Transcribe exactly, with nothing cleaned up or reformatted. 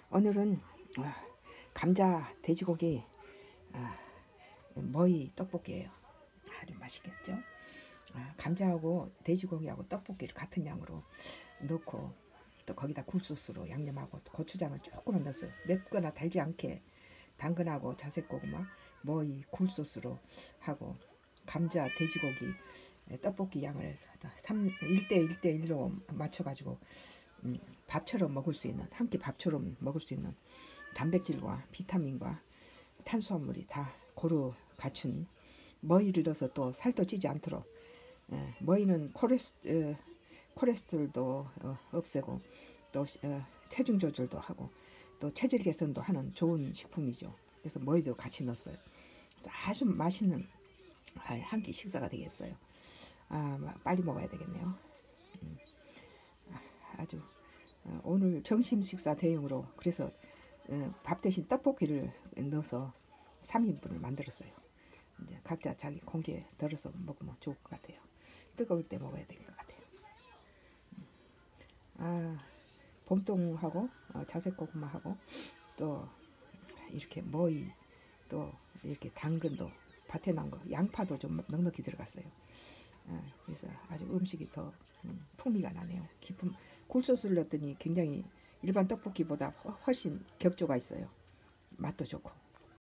오늘은 아, 감자 돼지고기 아, 머위 떡볶이에요. 아주 맛있겠죠? 아, 감자하고 돼지고기하고 떡볶이를 같은 양으로 넣고 또 거기다 굴소스로 양념하고 고추장을 조금만 넣었어요. 맵거나 달지 않게 당근하고 자색고구마 머위 굴소스로 하고 감자 돼지고기 떡볶이 양을 일 대 일 대 일로 맞춰가지고 음, 밥처럼 먹을 수 있는 한 끼 밥처럼 먹을 수 있는 단백질과 비타민과 탄수화물이 다 고루 갖춘 머위를 넣어서 또 살도 찌지 않도록 에, 머위는 코레스, 에, 콜레스테롤도 어, 없애고 또 어, 체중 조절도 하고 또 체질 개선도 하는 좋은 식품이죠. 그래서 머위도 같이 넣었어요. 그래서 아주 맛있는 한 끼 식사가 되겠어요. 아, 빨리 먹어야 되겠네요. 음, 아주 어, 오늘 점심 식사 대용으로 그래서 어, 밥 대신 떡볶이를 넣어서 삼 인분을 만들었어요. 이제 각자 자기 공기에 덜어서 먹으면 좋을 것 같아요. 뜨거울 때 먹어야 될 것 같아요. 아, 봄동하고 어, 자색고구마하고 또 이렇게 머위 또 이렇게 당근도 밭에 난 거 양파도 좀 넉넉히 들어갔어요. 아, 그래서 아주 음식이 더 음, 풍미가 나네요. 깊은 굴소스를 넣었더니 굉장히 일반 떡볶이보다 훨씬 격조가 있어요. 맛도 좋고.